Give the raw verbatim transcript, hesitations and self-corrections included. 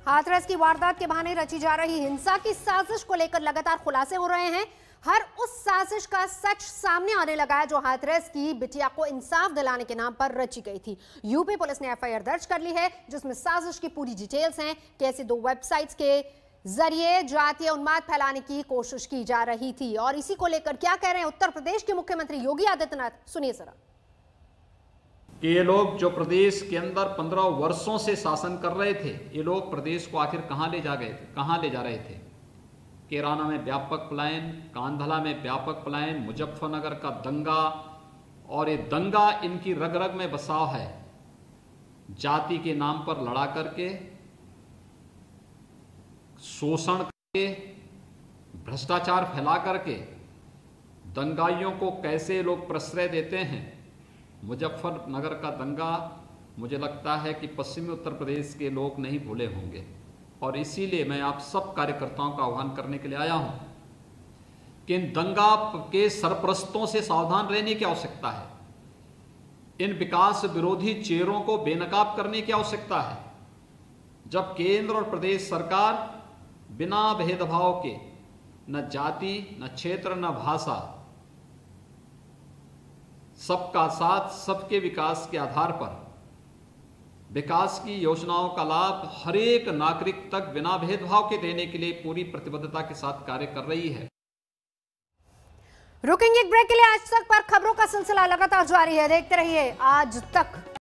हाथरस की वारदात के बहाने रची जा रही हिंसा की साजिश को लेकर लगातार खुलासे हो रहे हैं। हर उस साजिश का सच सामने आने लगा है जो हाथरस की बिटिया को इंसाफ दिलाने के नाम पर रची गई थी। यूपी पुलिस ने एफआईआर दर्ज कर ली है जिसमें साजिश की पूरी डिटेल्स हैं। कैसे दो वेबसाइट्स के जरिए जातीय उन्माद फैलाने की कोशिश की जा रही थी और इसी को लेकर क्या कह रहे हैं उत्तर प्रदेश के मुख्यमंत्री योगी आदित्यनाथ, सुनिए जरा। कि ये लोग जो प्रदेश के अंदर पंद्रह वर्षों से शासन कर रहे थे, ये लोग प्रदेश को आखिर कहां ले जा गए थे, कहां ले जा रहे थे। कैराना में व्यापक पलायन, कांधला में व्यापक पलायन, मुजफ्फरनगर का दंगा, और ये दंगा इनकी रग रग में बसाव है। जाति के नाम पर लड़ा करके, शोषण करके, भ्रष्टाचार फैला करके दंगाइयों को कैसे लोग प्रश्रय देते हैं। मुजफ्फरनगर का दंगा मुझे लगता है कि पश्चिमी उत्तर प्रदेश के लोग नहीं भूले होंगे, और इसीलिए मैं आप सब कार्यकर्ताओं का आह्वान करने के लिए आया हूं कि इन दंगा के सरपरस्तों से सावधान रहने की आवश्यकता है। इन विकास विरोधी चेहरों को बेनकाब करने की आवश्यकता है। जब केंद्र और प्रदेश सरकार बिना भेदभाव के, न जाति, न क्षेत्र, न भाषा, सबका साथ, सबके विकास के आधार पर विकास की योजनाओं का लाभ हर एक नागरिक तक बिना भेदभाव के देने के लिए पूरी प्रतिबद्धता के साथ कार्य कर रही है। रुकेंगे एक ब्रेक के लिए। आज तक पर खबरों का सिलसिला लगातार जारी है, देखते रहिए आज तक।